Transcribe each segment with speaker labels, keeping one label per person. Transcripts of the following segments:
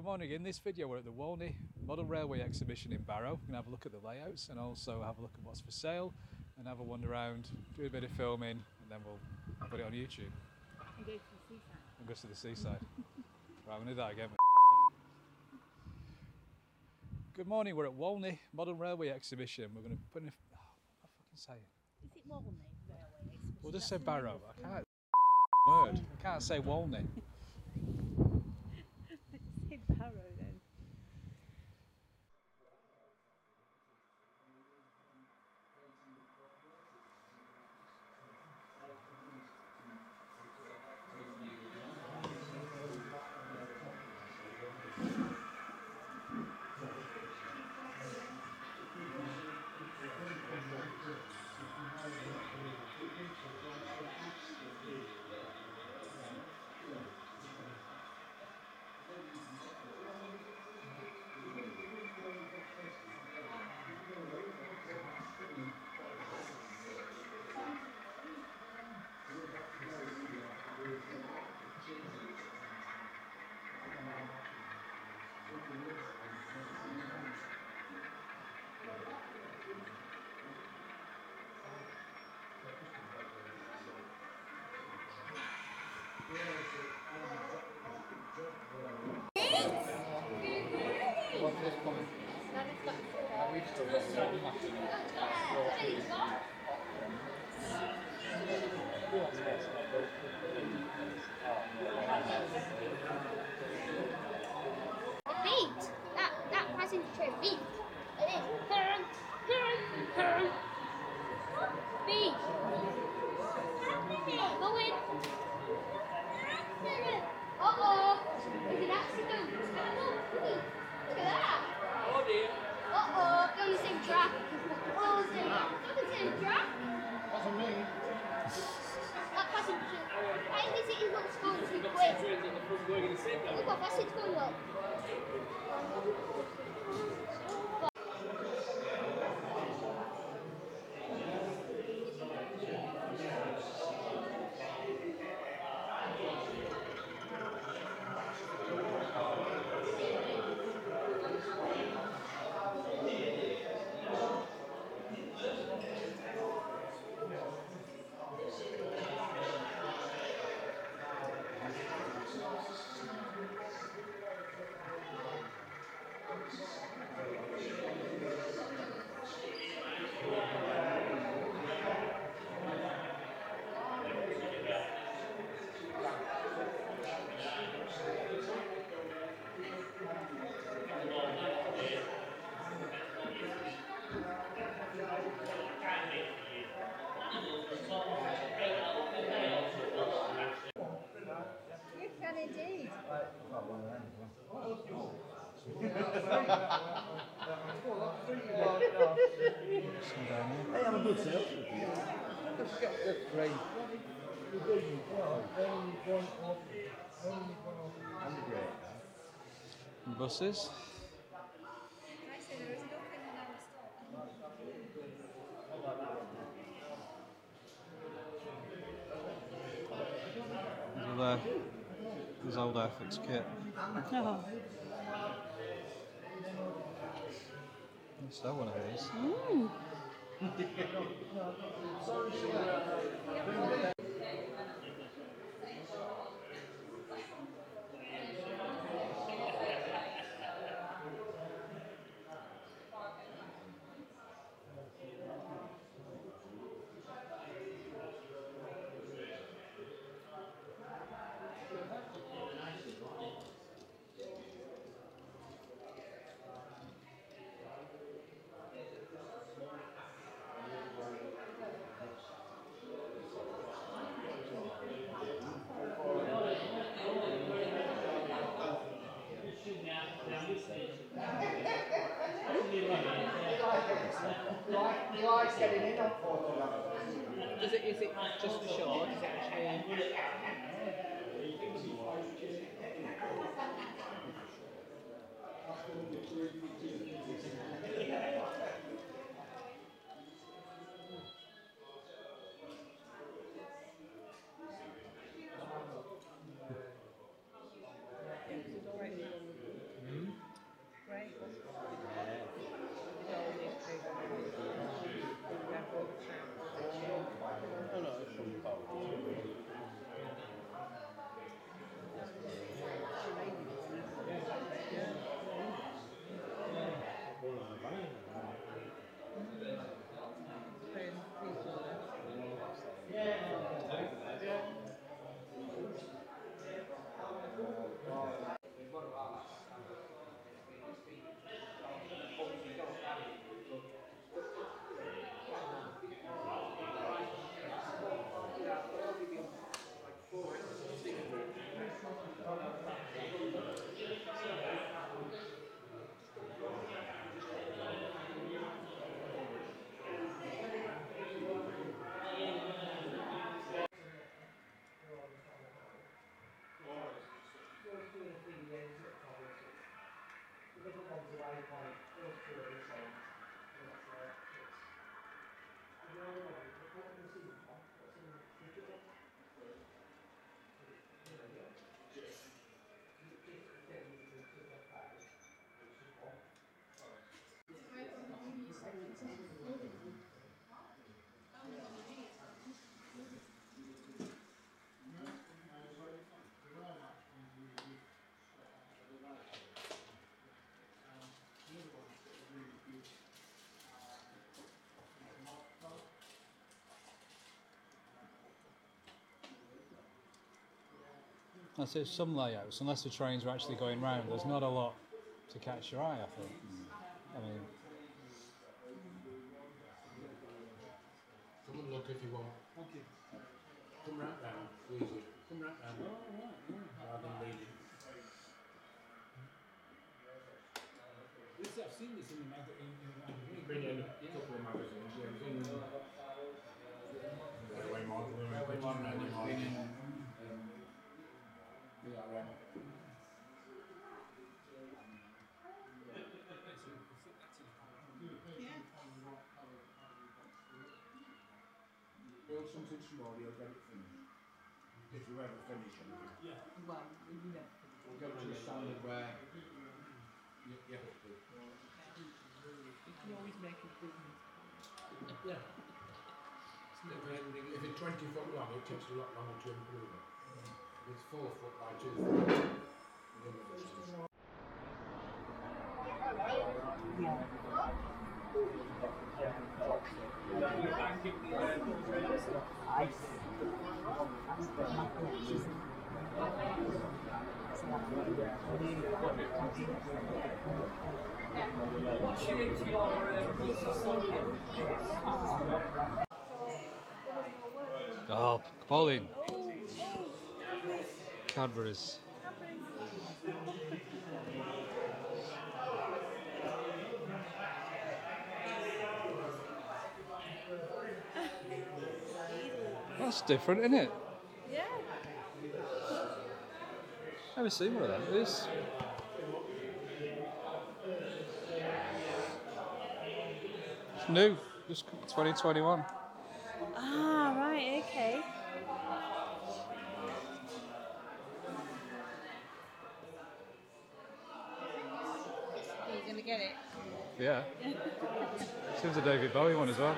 Speaker 1: Good morning. In this video we're at the Walney Model Railway Exhibition in Barrow. We're going to have a look at the layouts and also have a look at what's for sale and have a wander around, do a bit of filming and then we'll put it on YouTube.
Speaker 2: And go to the seaside.
Speaker 1: And go to the seaside. Right, we'll do that again. Good morning, we're at Walney Model Railway Exhibition. We're going to put in a... Oh, what am I fucking saying?
Speaker 2: Is it Walney Railway Exhibition?
Speaker 1: We'll just say Barrow. I can't word. I can't say Walney.
Speaker 2: Say Barrow then.
Speaker 3: What's this coming?
Speaker 4: Beat! That passenger train beat! It is beat! Go in! Uh-oh! There's an accident! Look at that!
Speaker 3: Oh dear.
Speaker 4: Uh-oh! They're on the same track! Oh, they're on the same track!
Speaker 3: Wasn't me.
Speaker 4: That passenger... Why is it not going too quick? Look how fast it's going up!
Speaker 2: You can indeed.
Speaker 3: Hey, I'm a good salesman. Let's get the train.
Speaker 1: And buses.
Speaker 2: Actually, there is nothing
Speaker 1: There's old Airfix kit. Let's have one of these.
Speaker 3: You like getting in on Portugal?
Speaker 5: Is it just for show? Is it actually?
Speaker 1: I say some layouts, unless the trains are actually going round, there's not a lot to catch your eye, I think. I mean,
Speaker 6: Come and look if you want.
Speaker 3: Thank you.
Speaker 6: Come right round, easy. Come right round. Rather than leading.
Speaker 3: I've seen this in the magazine.
Speaker 6: Been in a couple of magazines. Yeah, it was in Railway Model, Railway Model. BRM. Build something small, you'll get it finished. If you ever finish anything.
Speaker 3: Yeah. Well, you know.
Speaker 6: We'll get to a standard where you have to.
Speaker 3: You can always make improvements.
Speaker 6: Yeah. If it's 20 foot long, it takes a lot longer to improve it. If it's 4 foot by 2 foot.
Speaker 1: oh, Pauline. Cadbury's. That's different, isn't it?
Speaker 2: Yeah.
Speaker 1: Never seen one of that. This. It's new. Just 2021.
Speaker 2: Ah, right, okay. Are you going to get it?
Speaker 1: Yeah. Seems a David Bowie one as well.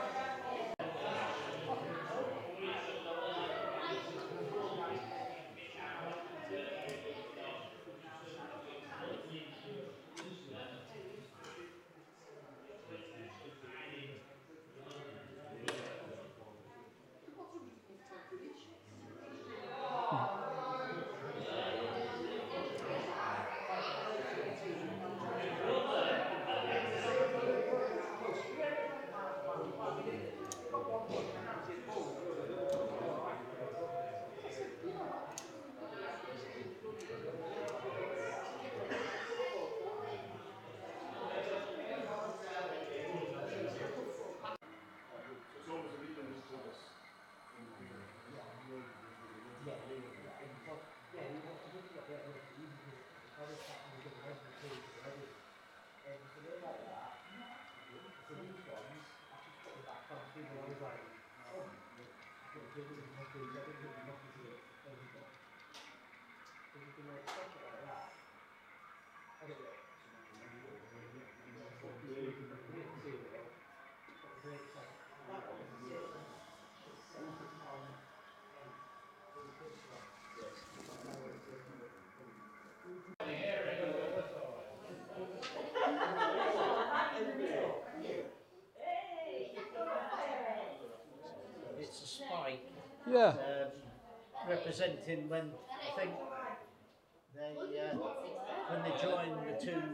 Speaker 5: It's a spike
Speaker 1: Yeah.
Speaker 5: representing when I think they when they joined the two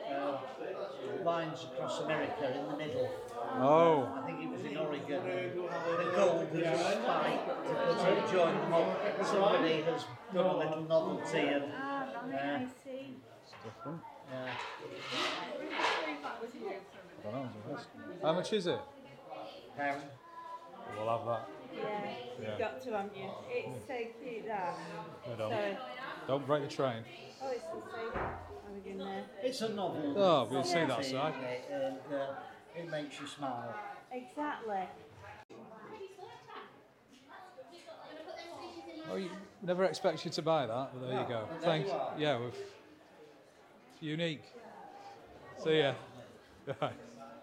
Speaker 5: lines across America in the middle.
Speaker 1: Oh.
Speaker 5: I think it was in Oregon. The gold was a spike to join them up. Somebody has done a little novelty and
Speaker 2: Ah, right, I see.
Speaker 1: It's different.
Speaker 5: yeah.
Speaker 1: I don't know. How much is it?
Speaker 5: Karen.
Speaker 1: We'll have that.
Speaker 2: Yeah,
Speaker 1: Yeah.
Speaker 2: you've got to, haven't you? It's so cute, that.
Speaker 1: I don't.
Speaker 2: So,
Speaker 1: Don't break the train.
Speaker 2: oh, it's the same. I was in there.
Speaker 5: It's a novel.
Speaker 1: Oh, we'll see that side.
Speaker 5: And it makes you smile.
Speaker 2: Exactly.
Speaker 1: Oh, you never expect you to buy that, but there you go.
Speaker 5: There
Speaker 1: Thanks.
Speaker 5: you are.
Speaker 1: Yeah, it's unique. See ya. Right.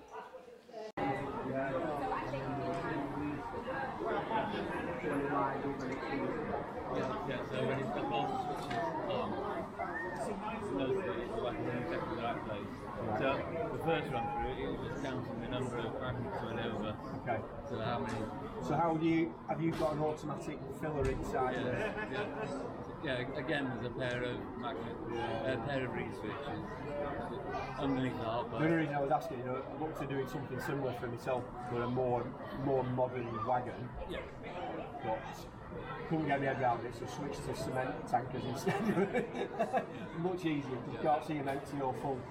Speaker 7: Yeah, so when it's got both switches on, mostly it's like when you get to the right place. So the first run through, it was just counting the number of magnets going over.
Speaker 3: Okay.
Speaker 7: So how many?
Speaker 3: So have you got an automatic filler inside of it?
Speaker 7: Yeah, again, there's a pair of a pair of reed switches underneath the hot
Speaker 3: The only
Speaker 7: bar.
Speaker 3: reason I was asking, I looked at doing something similar for myself for a more modern wagon,
Speaker 7: Yeah.
Speaker 3: but couldn't get my head around it, so switched to cement tankers instead. Much easier because you can't see them empty or full.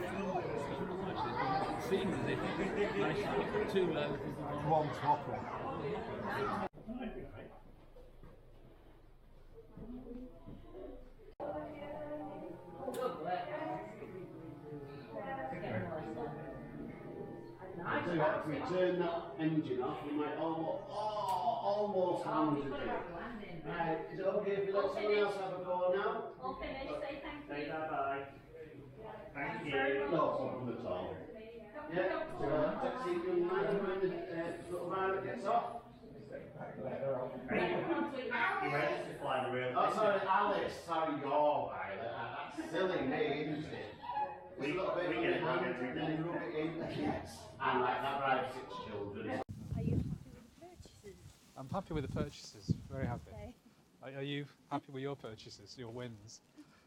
Speaker 7: It seems as if you managed to put two levels into one.
Speaker 3: One proper.
Speaker 8: I tell you what, if we turn that engine off, we might almost hand it. Right, is it okay if we let someone else have a go now?
Speaker 2: All finished, say thank you.
Speaker 8: Bye-bye. Thank you. No problem at all. Yeah, so taxi, young man, when the little man gets off. Oh, sorry, Alice, sorry, you're Violet. That's silly name, isn't it? We get it hand and then rub it in. Yes. And like that drives 6 children.
Speaker 2: Are you happy with the purchases?
Speaker 1: I'm happy with the purchases. Very happy.
Speaker 2: Okay.
Speaker 1: Are you happy with your purchases, your wins?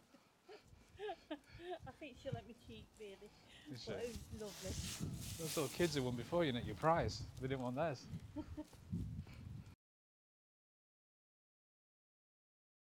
Speaker 2: I think she'll let me cheat, really.
Speaker 1: Is she?
Speaker 2: But it was lovely.
Speaker 1: Those little kids who won before you, your prize. They didn't want theirs.